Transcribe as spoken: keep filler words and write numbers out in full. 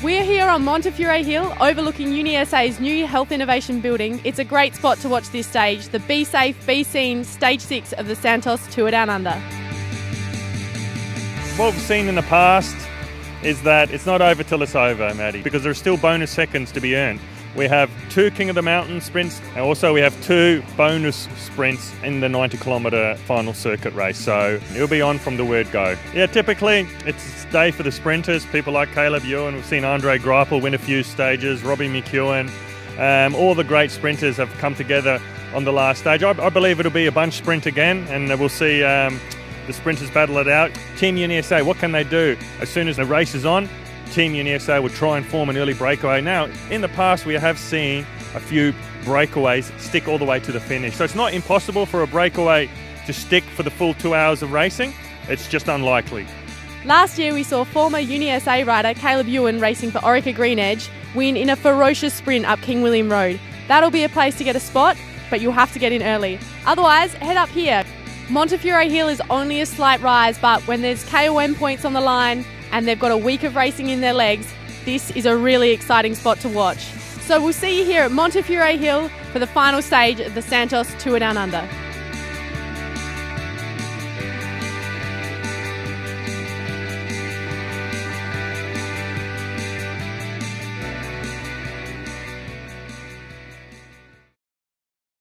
We're here on Montefiore Hill, overlooking UniSA's new Health Innovation Building. It's a great spot to watch this stage, the Be Safe, Be Seen Stage six of the Santos Tour Down Under. What we've seen in the past is that it's not over till it's over, Maddie, because there's still bonus seconds to be earned. We have two King of the Mountain sprints, and also we have two bonus sprints in the ninety kilometre final circuit race, so it'll be on from the word go. Yeah, typically it's a day for the sprinters, people like Caleb Ewan. We've seen Andre Greipel win a few stages, Robbie McEwen. Um, all the great sprinters have come together on the last stage. I, I believe it'll be a bunch sprint again, and we'll see um, the sprinters battle it out. Team UniSA, what can they do? As soon as the race is on, Team UniSA would try and form an early breakaway. Now, in the past, we have seen a few breakaways stick all the way to the finish. So it's not impossible for a breakaway to stick for the full two hours of racing. It's just unlikely. Last year, we saw former UniSA rider Caleb Ewan racing for Orica Green Edge win in a ferocious sprint up King William Road. That'll be a place to get a spot, but you'll have to get in early. Otherwise, head up here. Montefiore Hill is only a slight rise, but when there's K O M points on the line, and they've got a week of racing in their legs, this is a really exciting spot to watch. So we'll see you here at Montefiore Hill for the final stage of the Santos Tour Down Under.